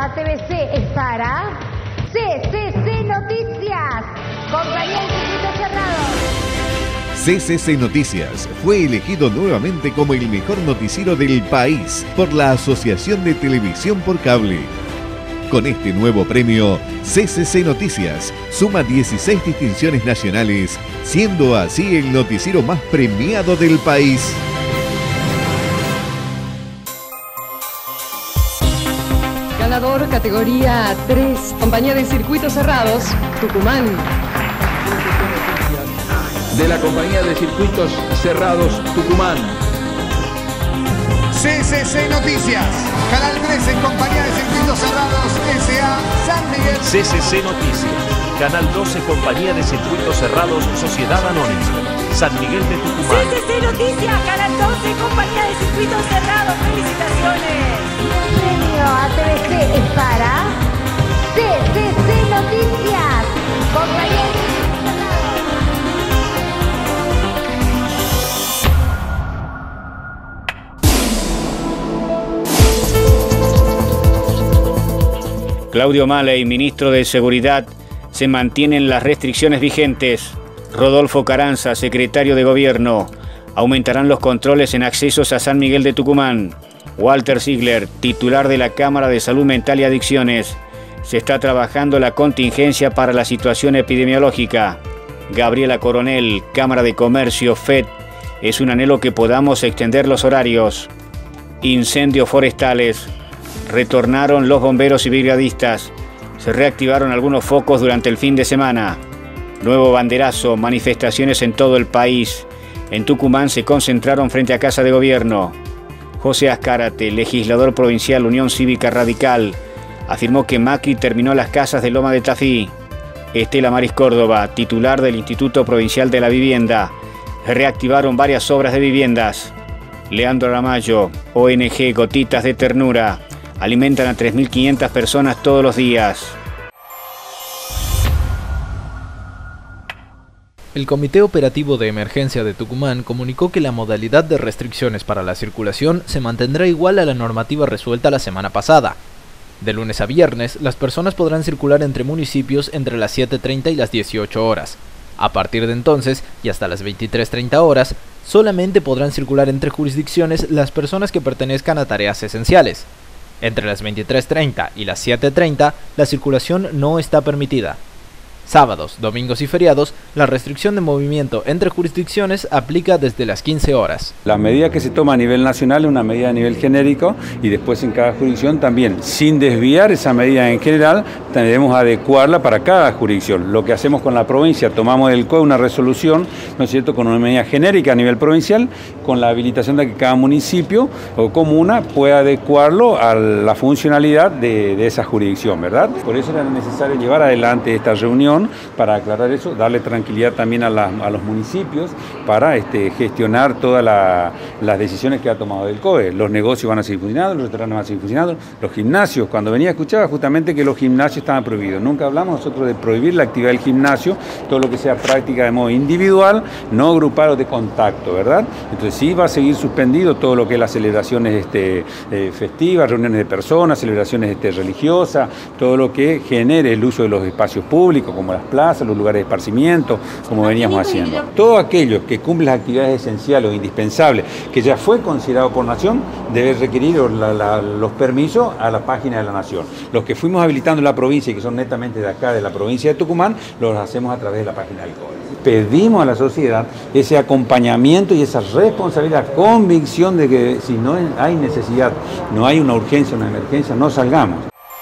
TVC es para CCC Noticias, compañía de circuitos cerrados. CCC Noticias fue elegido nuevamente como el mejor noticiero del país por la Asociación de Televisión por Cable. Con este nuevo premio, CCC Noticias suma 16 distinciones nacionales, siendo así el noticiero más premiado del país. Ganador categoría 3, compañía de circuitos cerrados, Tucumán. De la compañía de circuitos cerrados, Tucumán. CCC Noticias, Canal 3 en compañía de circuitos cerrados, S.A. San Miguel. CCC Noticias, Canal 12, compañía de circuitos cerrados, Sociedad Anónima, San Miguel de Tucumán. CCC Noticias, Canal 12, compañía de circuitos cerrados, felicitaciones. El premio a TVC es para CCC Noticias, compañía de circuitos cerrados. Claudio Maley, ministro de Seguridad, se mantienen las restricciones vigentes. Rodolfo Carranza, secretario de Gobierno, aumentarán los controles en accesos a San Miguel de Tucumán. Walter Ziegler, titular de la Cámara de Salud Mental y Adicciones, se está trabajando la contingencia para la situación epidemiológica. Gabriela Coronel, Cámara de Comercio, FED, es un anhelo que podamos extender los horarios. Incendios forestales. Retornaron los bomberos y brigadistas. Se reactivaron algunos focos durante el fin de semana. Nuevo banderazo, manifestaciones en todo el país. En Tucumán se concentraron frente a Casa de Gobierno. José Azcárate, legislador provincial Unión Cívica Radical, afirmó que Macri terminó las casas de Loma de Tafí. Estela Maris Córdoba, titular del Instituto Provincial de la Vivienda, reactivaron varias obras de viviendas. Leandro Ramallo, ONG Gotitas de Ternura, alimentan a 3.500 personas todos los días. El Comité Operativo de Emergencia de Tucumán comunicó que la modalidad de restricciones para la circulación se mantendrá igual a la normativa resuelta la semana pasada. De lunes a viernes, las personas podrán circular entre municipios entre las 7:30 y las 18 horas. A partir de entonces, y hasta las 23:30 horas, solamente podrán circular entre jurisdicciones las personas que pertenezcan a tareas esenciales. Entre las 23:30 y las 7:30, la circulación no está permitida. Sábados, domingos y feriados, la restricción de movimiento entre jurisdicciones aplica desde las 15 horas. La medida que se toma a nivel nacional es una medida a nivel genérico y después en cada jurisdicción también. Sin desviar esa medida en general, tendremos a adecuarla para cada jurisdicción. Lo que hacemos con la provincia, tomamos del COE una resolución, ¿no es cierto?, con una medida genérica a nivel provincial, con la habilitación de que cada municipio o comuna pueda adecuarlo a la funcionalidad de esa jurisdicción, ¿verdad? Por eso era necesario llevar adelante esta reunión para aclarar eso, darle tranquilidad también a los municipios para gestionar todas las decisiones que ha tomado el COE. Los negocios van a seguir funcionando, los restaurantes van a seguir funcionando, los gimnasios, cuando venía escuchaba justamente que los gimnasios estaban prohibidos. Nunca hablamos nosotros de prohibir la actividad del gimnasio, todo lo que sea práctica de modo individual, no grupal o de contacto, ¿verdad? Entonces sí va a seguir suspendido todo lo que es las celebraciones festivas, reuniones de personas, celebraciones religiosas, todo lo que genere el uso de los espacios públicos, como las plazas, los lugares de esparcimiento, como veníamos haciendo. Todo aquello que cumple las actividades esenciales o indispensables, que ya fue considerado por Nación, debe requerir los permisos a la página de la Nación. Los que fuimos habilitando en la provincia y que son netamente de acá, de la provincia de Tucumán, los hacemos a través de la página del COE. Pedimos a la sociedad ese acompañamiento y esa responsabilidad, convicción de que si no hay necesidad, no hay una urgencia, una emergencia, no salgamos.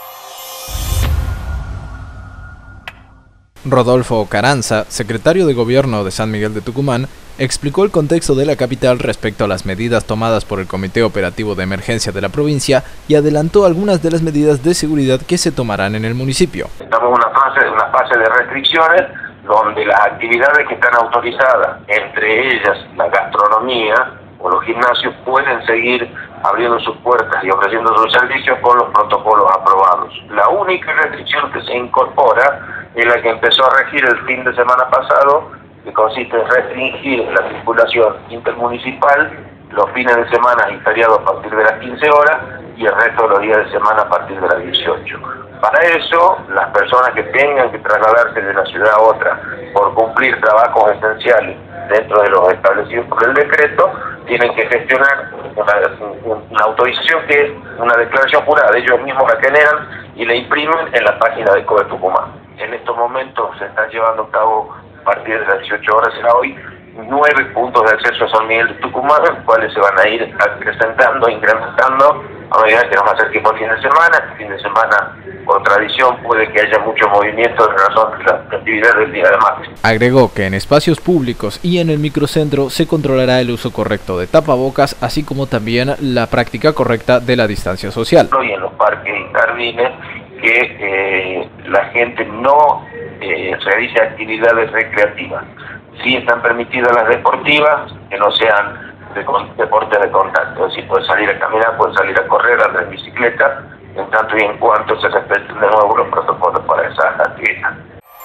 Rodolfo Carranza, secretario de Gobierno de San Miguel de Tucumán, explicó el contexto de la capital respecto a las medidas tomadas por el Comité Operativo de Emergencia de la provincia y adelantó algunas de las medidas de seguridad que se tomarán en el municipio. Estamos en una fase de restricciones donde las actividades que están autorizadas, entre ellas la gastronomía o los gimnasios, pueden seguir abriendo sus puertas y ofreciendo sus servicios con los protocolos aprobados. La única restricción que se incorpora es la que empezó a regir el fin de semana pasado, que consiste en restringir la circulación intermunicipal los fines de semana y feriados a partir de las 15 horas y el resto de los días de semana a partir de las 18. Para eso, las personas que tengan que trasladarse de una ciudad a otra por cumplir trabajos esenciales dentro de los establecidos por el decreto, tienen que gestionar una autorización que es una declaración jurada. Ellos mismos la generan y la imprimen en la página de COE Tucumán. En estos momentos se están llevando a cabo, a partir de las 18 horas será hoy, 9 puntos de acceso a San Miguel de Tucumán, los cuales se van a ir acrecentando, incrementando a medida que nos acerquemos al fin de semana. El fin de semana, por tradición, puede que haya mucho movimiento en razón de la actividad del día de martes. Agregó que en espacios públicos y en el microcentro se controlará el uso correcto de tapabocas, así como también la práctica correcta de la distancia social. Y en los parques y jardines, que la gente no realice actividades recreativas. Sí están permitidas las deportivas, que no sean deportes de contacto, es decir, pueden salir a caminar, pueden salir a correr, andar en bicicleta, en tanto y en cuanto se respeten de nuevo los protocolos para esas actividades.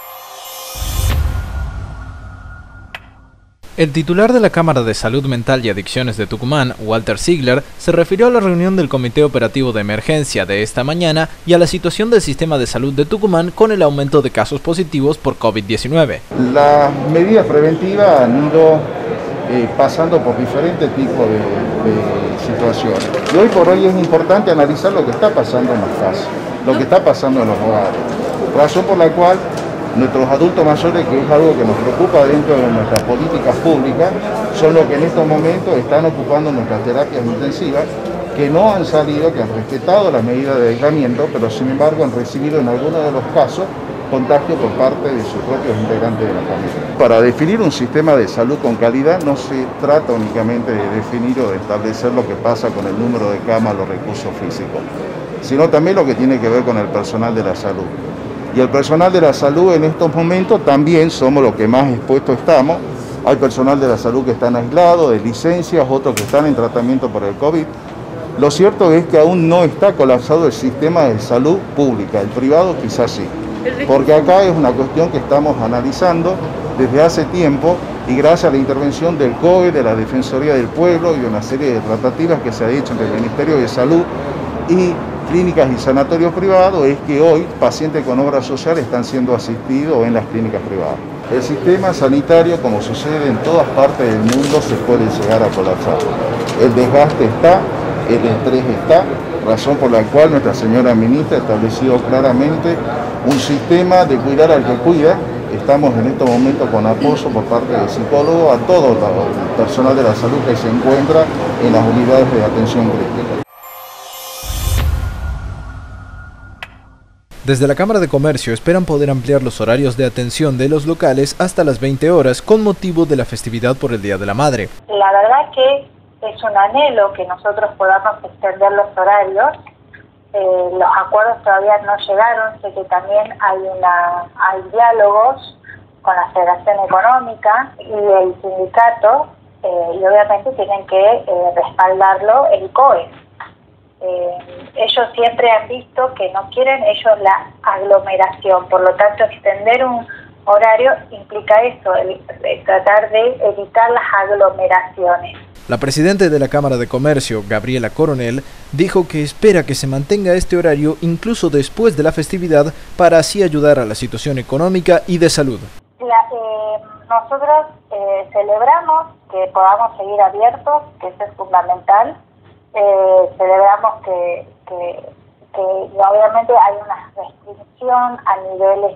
El titular de la Cámara de Salud Mental y Adicciones de Tucumán, Walter Ziegler, se refirió a la reunión del Comité Operativo de Emergencia de esta mañana y a la situación del sistema de salud de Tucumán con el aumento de casos positivos por COVID-19. Las medidas preventivas han ido pasando por diferentes tipos de situaciones. Y hoy por hoy es importante analizar lo que está pasando en las casas, lo que está pasando en los hogares. Razón por la cual nuestros adultos mayores, que es algo que nos preocupa dentro de nuestras políticas públicas, son los que en estos momentos están ocupando nuestras terapias intensivas, que no han salido, que han respetado las medidas de aislamiento, pero sin embargo han recibido en algunos de los casos contagio por parte de sus propios integrantes de la familia. Para definir un sistema de salud con calidad no se trata únicamente de definir o de establecer lo que pasa con el número de camas, los recursos físicos, sino también lo que tiene que ver con el personal de la salud. Y el personal de la salud en estos momentos también somos los que más expuestos estamos. Hay personal de la salud que están aislados, de licencias, otros que están en tratamiento por el COVID. Lo cierto es que aún no está colapsado el sistema de salud pública, el privado quizás sí. Porque acá es una cuestión que estamos analizando desde hace tiempo y gracias a la intervención del COE, de la Defensoría del Pueblo y de una serie de tratativas que se ha hecho entre el Ministerio de Salud y clínicas y sanatorios privados, es que hoy pacientes con obra social están siendo asistidos en las clínicas privadas. El sistema sanitario, como sucede en todas partes del mundo, se puede llegar a colapsar. El desgaste está, el estrés está, razón por la cual nuestra señora ministra ha establecido claramente un sistema de cuidar al que cuida. Estamos en estos momentos con apoyo por parte del psicólogo a todo el personal de la salud que se encuentra en las unidades de atención crítica. Desde la Cámara de Comercio esperan poder ampliar los horarios de atención de los locales hasta las 20 horas con motivo de la festividad por el Día de la Madre. La verdad que es un anhelo que nosotros podamos extender los horarios. Los acuerdos todavía no llegaron, sé que también hay diálogos con la Federación Económica y el sindicato y obviamente tienen que respaldarlo el COE. Ellos siempre han visto que no quieren ellos la aglomeración, por lo tanto extender un horario implica eso, tratar de evitar las aglomeraciones. La presidenta de la Cámara de Comercio, Gabriela Coronel, dijo que espera que se mantenga este horario incluso después de la festividad para así ayudar a la situación económica y de salud. Nosotros celebramos que podamos seguir abiertos, que eso es fundamental. Celebramos que obviamente hay una restricción a nivel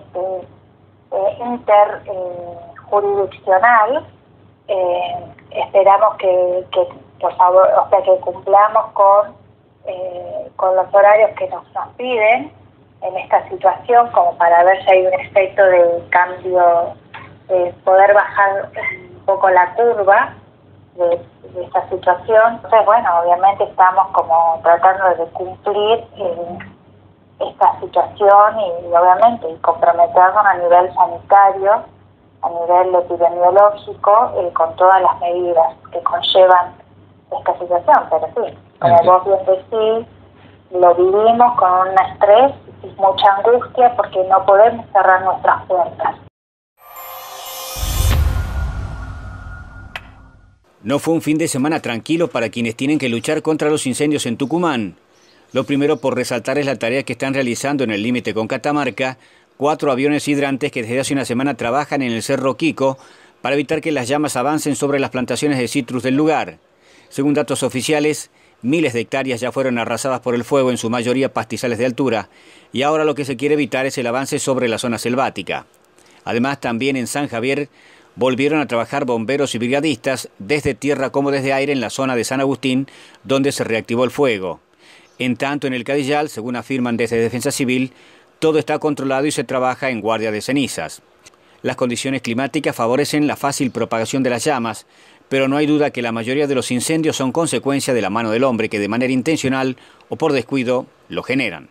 interjurisdiccional. Esperamos que por favor, o sea, que cumplamos con los horarios que nos piden en esta situación, como para ver si hay un efecto de cambio, poder bajar un poco la curva de esta situación. Entonces, bueno, obviamente estamos como tratando de cumplir esta situación y obviamente comprometernos a nivel sanitario, a nivel epidemiológico, con todas las medidas que conllevan esta situación. Pero sí, como vos bien decís, lo vivimos con un estrés y mucha angustia porque no podemos cerrar nuestras puertas. No fue un fin de semana tranquilo para quienes tienen que luchar contra los incendios en Tucumán. Lo primero por resaltar es la tarea que están realizando en el límite con Catamarca 4 aviones hidrantes que desde hace una semana trabajan en el Cerro Quico para evitar que las llamas avancen sobre las plantaciones de citrus del lugar. Según datos oficiales, miles de hectáreas ya fueron arrasadas por el fuego, en su mayoría pastizales de altura, y ahora lo que se quiere evitar es el avance sobre la zona selvática. Además, también en San Javier volvieron a trabajar bomberos y brigadistas desde tierra como desde aire en la zona de San Agustín, donde se reactivó el fuego. En tanto, en el Cadillal, según afirman desde Defensa Civil, todo está controlado y se trabaja en guardia de cenizas. Las condiciones climáticas favorecen la fácil propagación de las llamas, pero no hay duda que la mayoría de los incendios son consecuencia de la mano del hombre que de manera intencional o por descuido lo generan.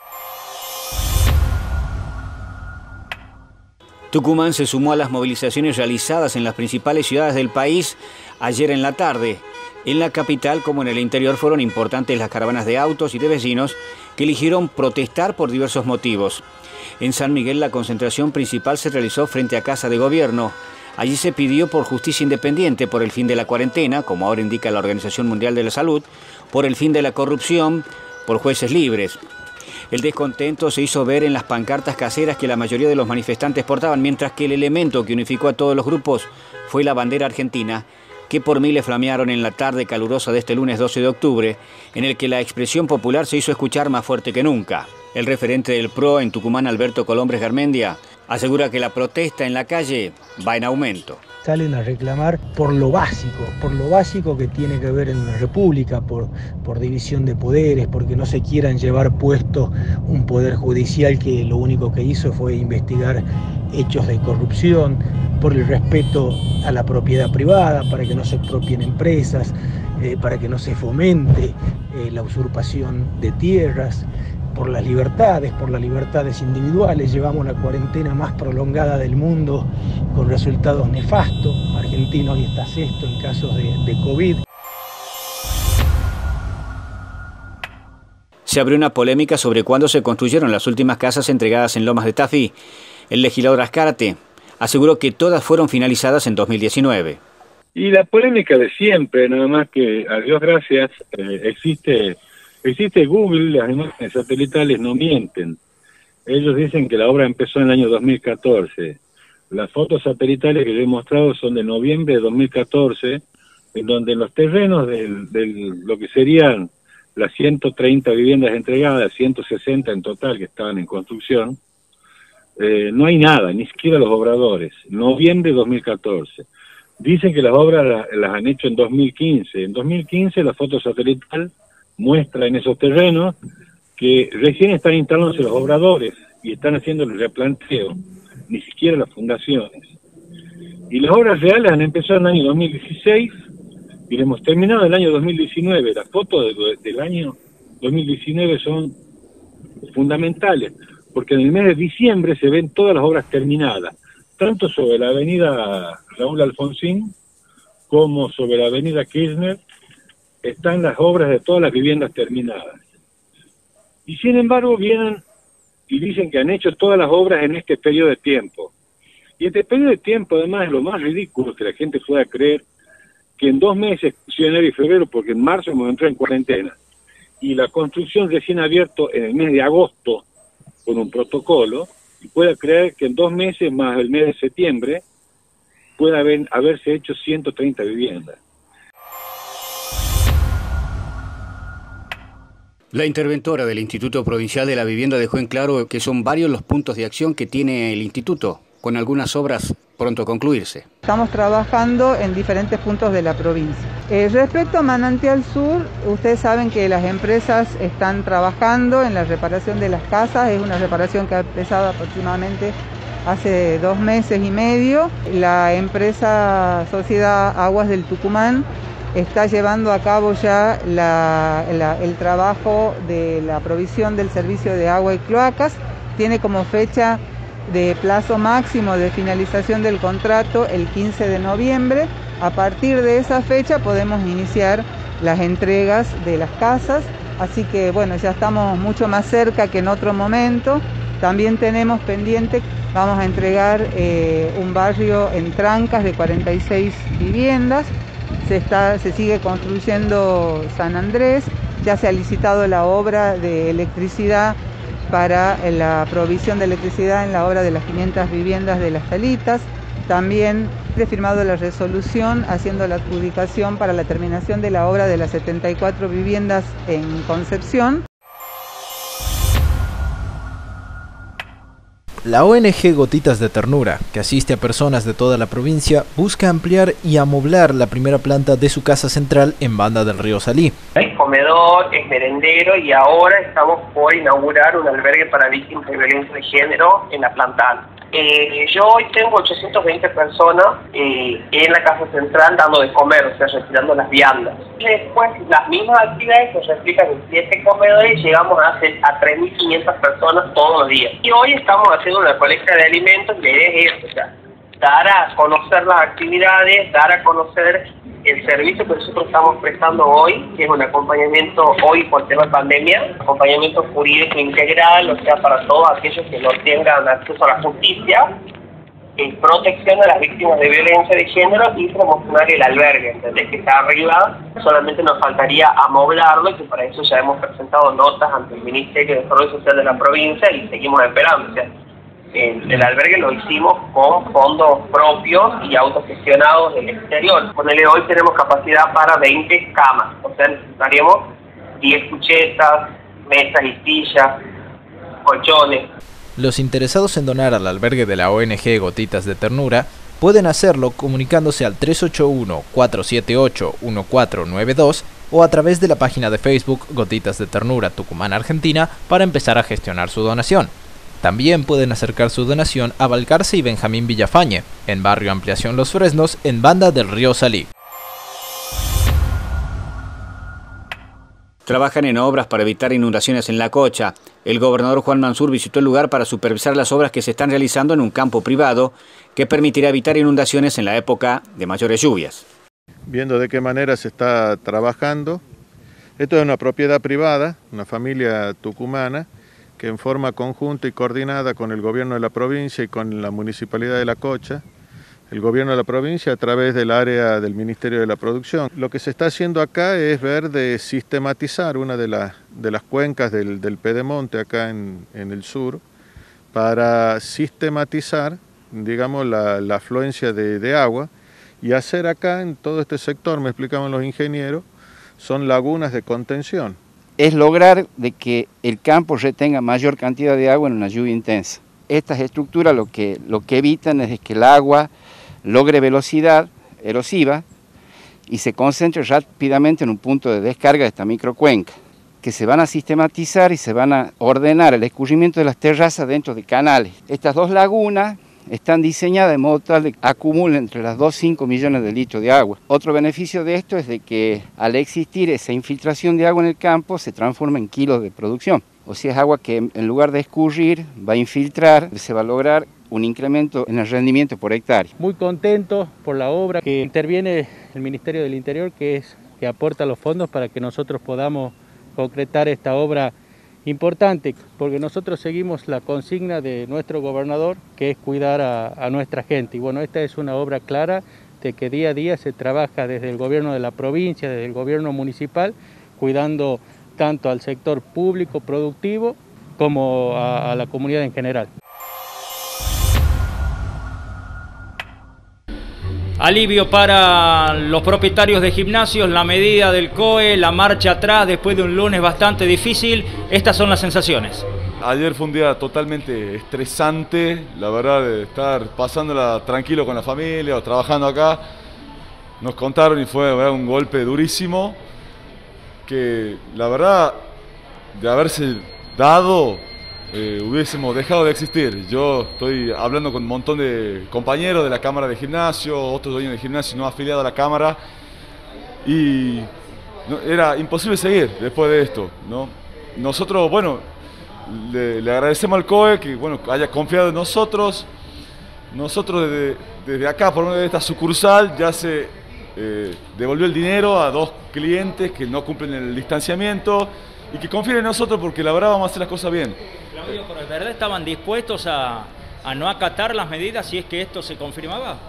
Tucumán se sumó a las movilizaciones realizadas en las principales ciudades del país ayer en la tarde. En la capital como en el interior fueron importantes las caravanas de autos y de vecinos que eligieron protestar por diversos motivos. En San Miguel la concentración principal se realizó frente a Casa de Gobierno. Allí se pidió por justicia independiente, por el fin de la cuarentena, como ahora indica la Organización Mundial de la Salud, por el fin de la corrupción, por jueces libres. El descontento se hizo ver en las pancartas caseras que la mayoría de los manifestantes portaban, mientras que el elemento que unificó a todos los grupos fue la bandera argentina, que por miles flamearon en la tarde calurosa de este lunes 12 de octubre, en el que la expresión popular se hizo escuchar más fuerte que nunca. El referente del PRO en Tucumán, Alberto Colombres Garmendia, asegura que la protesta en la calle va en aumento. Salen a reclamar por lo básico que tiene que ver en una república, por división de poderes, porque no se quieran llevar puesto un poder judicial que lo único que hizo fue investigar hechos de corrupción, por el respeto a la propiedad privada, para que no se expropien empresas, para que no se fomente la usurpación de tierras, por las libertades individuales. Llevamos la cuarentena más prolongada del mundo con resultados nefastos. Argentina hoy está sexto en casos de COVID. Se abrió una polémica sobre cuándo se construyeron las últimas casas entregadas en Lomas de Tafí. El legislador Azcárate aseguró que todas fueron finalizadas en 2019. Y la polémica de siempre, nada más que, a Dios gracias, existe Google, las imágenes satelitales no mienten. Ellos dicen que la obra empezó en el año 2014. Las fotos satelitales que yo he mostrado son de noviembre de 2014, en donde en los terrenos de lo que serían las 130 viviendas entregadas, 160 en total que estaban en construcción, no hay nada, ni siquiera los obradores. Noviembre de 2014. Dicen que las obras las han hecho en 2015. En 2015 la foto satelital muestra en esos terrenos que recién están instalándose los obradores y están haciendo el replanteo, ni siquiera las fundaciones. Y las obras reales han empezado en el año 2016 y hemos terminado en el año 2019. Las fotos del año 2019 son fundamentales, porque en el mes de diciembre se ven todas las obras terminadas, tanto sobre la avenida Raúl Alfonsín como sobre la avenida Kirchner, están las obras de todas las viviendas terminadas. Y sin embargo vienen y dicen que han hecho todas las obras en este periodo de tiempo. Y este periodo de tiempo además es lo más ridículo que la gente pueda creer, que en 2 meses, enero y febrero, porque en marzo hemos entrado en cuarentena, y la construcción recién abierto en el mes de agosto con un protocolo, y pueda creer que en 2 meses más el mes de septiembre pueda haberse hecho 130 viviendas. La interventora del Instituto Provincial de la Vivienda dejó en claro que son varios los puntos de acción que tiene el instituto, con algunas obras pronto a concluirse. Estamos trabajando en diferentes puntos de la provincia. Respecto a Manantial Sur, ustedes saben que las empresas están trabajando en la reparación de las casas. Es una reparación que ha empezado aproximadamente hace 2 meses y medio. La empresa Sociedad Aguas del Tucumán está llevando a cabo ya el trabajo de la provisión del servicio de agua y cloacas. Tiene como fecha de plazo máximo de finalización del contrato el 15 de noviembre. A partir de esa fecha podemos iniciar las entregas de las casas, así que bueno, ya estamos mucho más cerca que en otro momento. También tenemos pendiente, vamos a entregar un barrio en Trancas de 46 viviendas. se sigue construyendo San Andrés, ya se ha licitado la obra de electricidad para la provisión de electricidad en la obra de las 500 viviendas de Las Salitas. También he firmado la resolución haciendo la adjudicación para la terminación de la obra de las 74 viviendas en Concepción. La ONG Gotitas de Ternura, que asiste a personas de toda la provincia, busca ampliar y amoblar la primera planta de su casa central en Banda del Río Salí. Es comedor, es merendero y ahora estamos por inaugurar un albergue para víctimas de violencia de género en la planta alta. Yo hoy tengo 820 personas en la casa central dando de comer, o sea, retirando las viandas. Y después las mismas actividades se replican en 7 comedores y llegamos a 3.500 personas todos los días. Y hoy estamos haciendo una colecta de alimentos y la idea es eso, o sea, dar a conocer las actividades, dar a conocer el servicio que nosotros estamos prestando hoy, que es un acompañamiento hoy por el tema de pandemia, acompañamiento jurídico integral, o sea, para todos aquellos que no tengan acceso a la justicia, protección a las víctimas de violencia de género y promocionar el albergue, ¿entendés? Que está arriba, solamente nos faltaría amoblarlo y que para eso ya hemos presentado notas ante el Ministerio de Desarrollo Social de la provincia y seguimos esperando, o sea, el albergue lo hicimos con fondos propios y autogestionados del exterior. Ponele, hoy tenemos capacidad para 20 camas, o sea, necesitaríamos 10 cuchetas, mesas y sillas, colchones. Los interesados en donar al albergue de la ONG Gotitas de Ternura pueden hacerlo comunicándose al 381-478-1492 o a través de la página de Facebook Gotitas de Ternura Tucumán, Argentina, para empezar a gestionar su donación. También pueden acercar su donación a Balcarce y Benjamín Villafañe, en Barrio Ampliación Los Fresnos, en Banda del Río Salí. Trabajan en obras para evitar inundaciones en La Cocha. El gobernador Juan Mansur visitó el lugar para supervisar las obras que se están realizando en un campo privado que permitirá evitar inundaciones en la época de mayores lluvias. Viendo de qué manera se está trabajando. Esto es una propiedad privada, una familia tucumana, que en forma conjunta y coordinada con el gobierno de la provincia y con la municipalidad de La Cocha, el gobierno de la provincia a través del área del Ministerio de la Producción. Lo que se está haciendo acá es ver de sistematizar una de las cuencas del Pedemonte acá en el sur, para sistematizar, digamos, la afluencia de agua y hacer acá en todo este sector, me explicaban los ingenieros, son lagunas de contención. Es lograr de que el campo retenga mayor cantidad de agua en una lluvia intensa. Estas estructuras lo que evitan es que el agua logre velocidad erosiva y se concentre rápidamente en un punto de descarga de esta microcuenca, que se van a sistematizar y se van a ordenar el escurrimiento de las terrazas dentro de canales. Estas dos lagunas están diseñadas de modo tal de que acumulen entre las 2 y 5 millones de litros de agua. Otro beneficio de esto es de que al existir esa infiltración de agua en el campo se transforma en kilos de producción. O sea, es agua que en lugar de escurrir va a infiltrar, se va a lograr un incremento en el rendimiento por hectárea. Muy contento por la obra que interviene el Ministerio del Interior, que aporta los fondos para que nosotros podamos concretar esta obra importante, porque nosotros seguimos la consigna de nuestro gobernador, que es cuidar a nuestra gente. Y bueno, esta es una obra clara de que día a día se trabaja desde el gobierno de la provincia, desde el gobierno municipal, cuidando tanto al sector público productivo como a la comunidad en general. Alivio para los propietarios de gimnasios, la medida del COE, la marcha atrás después de un lunes bastante difícil. Estas son las sensaciones. Ayer fue un día totalmente estresante, la verdad, de estar pasándola tranquilo con la familia o trabajando acá. Nos contaron y fue un golpe durísimo que, la verdad, de haberse dado, hubiésemos dejado de existir. Yo estoy hablando con un montón de compañeros de la Cámara de Gimnasio, otros dueños de gimnasio no afiliados a la Cámara, y era imposible seguir después de esto, ¿no? Nosotros, bueno, le agradecemos al COE que, bueno, haya confiado en nosotros. Nosotros desde acá, por medio de esta sucursal, ya se devolvió el dinero a 2 clientes que no cumplen el distanciamiento y que confíen en nosotros, porque la verdad vamos a hacer las cosas bien. Claudio, ¿pero de verdad estaban dispuestos a no acatar las medidas si es que esto se confirmaba?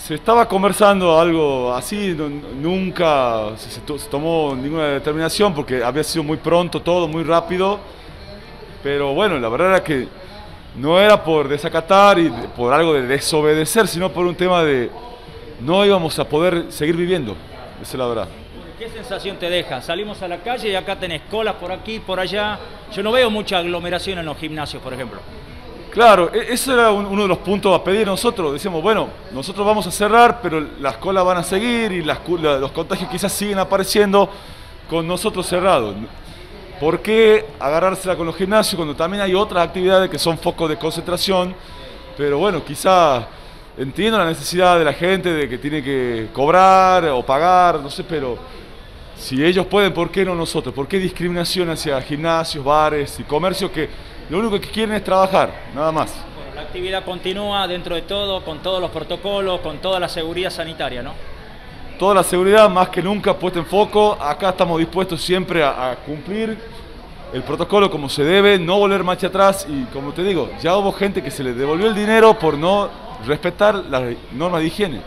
Se estaba conversando algo así, nunca se tomó ninguna determinación porque había sido muy pronto todo, muy rápido. Pero bueno, la verdad era que no era por desacatar y por algo de desobedecer, sino por un tema de no íbamos a poder seguir viviendo. Esa es la verdad. ¿Qué sensación te deja? Salimos a la calle y acá tenés colas por aquí, por allá. Yo no veo mucha aglomeración en los gimnasios, por ejemplo. Claro, eso era uno de los puntos a pedir nosotros. Decíamos, bueno, nosotros vamos a cerrar, pero las colas van a seguir y los contagios quizás siguen apareciendo con nosotros cerrados. ¿Por qué agarrársela con los gimnasios cuando también hay otras actividades que son focos de concentración? Pero bueno, quizás entiendo la necesidad de la gente de que tiene que cobrar o pagar, no sé, pero si ellos pueden, ¿por qué no nosotros? ¿Por qué discriminación hacia gimnasios, bares y comercios que lo único que quieren es trabajar, nada más? Bueno, la actividad continúa dentro de todo, con todos los protocolos, con toda la seguridad sanitaria, ¿no? Toda la seguridad más que nunca puesta en foco. Acá estamos dispuestos siempre a cumplir el protocolo como se debe, no volver marcha atrás y como te digo, ya hubo gente que se le devolvió el dinero por no respetar las normas de higiene.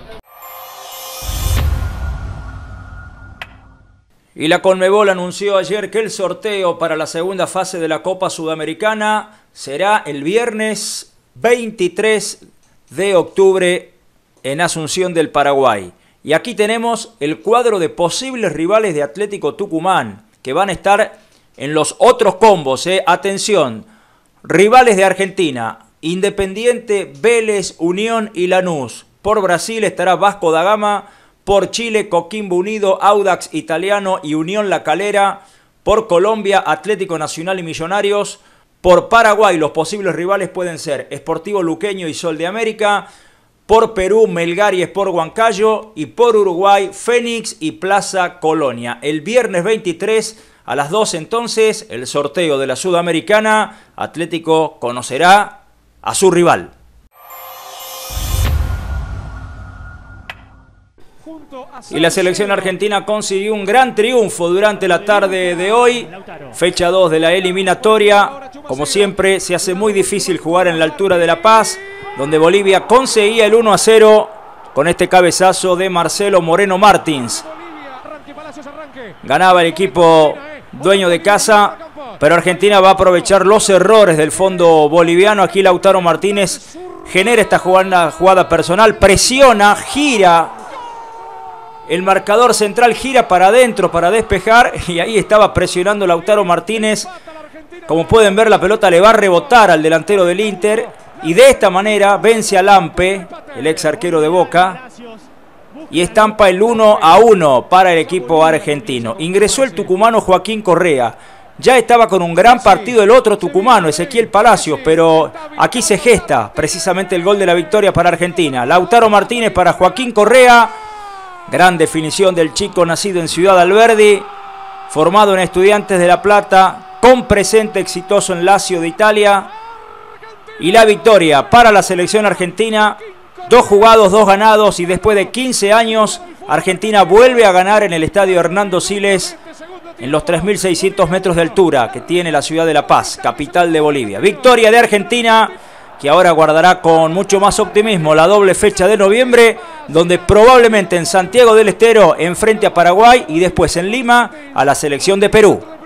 Y la Conmebol anunció ayer que el sorteo para la segunda fase de la Copa Sudamericana será el viernes 23 de octubre en Asunción del Paraguay. Y aquí tenemos el cuadro de posibles rivales de Atlético Tucumán, que van a estar en los otros combos. Atención, rivales de Argentina, Independiente, Vélez, Unión y Lanús. Por Brasil estará Vasco da Gama, por Chile, Coquimbo Unido, Audax Italiano y Unión La Calera. Por Colombia, Atlético Nacional y Millonarios. Por Paraguay, los posibles rivales pueden ser Sportivo Luqueño y Sol de América. Por Perú, Melgar y Sport Huancayo. Y por Uruguay, Fénix y Plaza Colonia. El viernes 23 a las 12 entonces, el sorteo de la Sudamericana. Atlético conocerá a su rival. Y la selección argentina consiguió un gran triunfo durante la tarde de hoy. Fecha 2 de la eliminatoria. Como siempre, se hace muy difícil jugar en la altura de La Paz, donde Bolivia conseguía el 1-0 con este cabezazo de Marcelo Moreno Martins. Ganaba el equipo dueño de casa, pero Argentina va a aprovechar los errores del fondo boliviano. Aquí Lautaro Martínez genera esta jugada personal, presiona, gira. El marcador central gira para adentro para despejar y ahí estaba presionando Lautaro Martínez. Como pueden ver, la pelota le va a rebotar al delantero del Inter y de esta manera vence a Lampe, el ex arquero de Boca, y estampa el 1-1 para el equipo argentino. Ingresó el tucumano Joaquín Correa. Ya estaba con un gran partido el otro tucumano, Ezequiel Palacios, pero aquí se gesta precisamente el gol de la victoria para Argentina. Lautaro Martínez para Joaquín Correa. Gran definición del chico nacido en Ciudad Alberdi, formado en Estudiantes de La Plata, con presente exitoso en Lazio de Italia. Y la victoria para la selección argentina, 2 jugados, 2 ganados, y después de 15 años, Argentina vuelve a ganar en el estadio Hernando Siles, en los 3.600 metros de altura que tiene la ciudad de La Paz, capital de Bolivia. Victoria de Argentina, que ahora guardará con mucho más optimismo la doble fecha de noviembre, donde probablemente en Santiago del Estero enfrente a Paraguay y después en Lima a la selección de Perú.